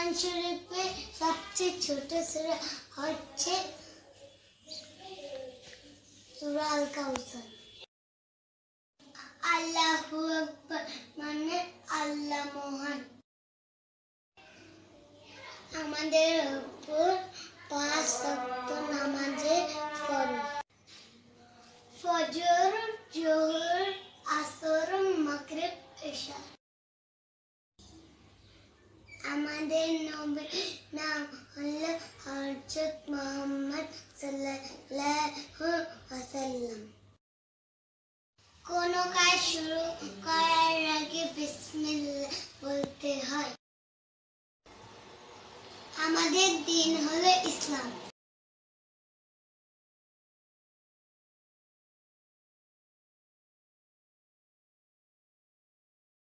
कुरान शरीफ में सबसे छोटा सूरा है सूरा अल काउसर। अल्लाहु अकबर माने আল্লাহ মহান। আমাদের উপর 5 ওয়াক্ত নামাজে ফরজ। ফজর, জোহর, আসর, মাগরিব, ইশা। আমাদের নবীর নাম হলো হযরত মুহাম্মদ সাল্লাল্লাহু আলাইহি ওয়াসাল্লাম। কোনো কাজ শুরু করার আগে বিসমিল্লাহ বলতে হয়। আমাদের দিন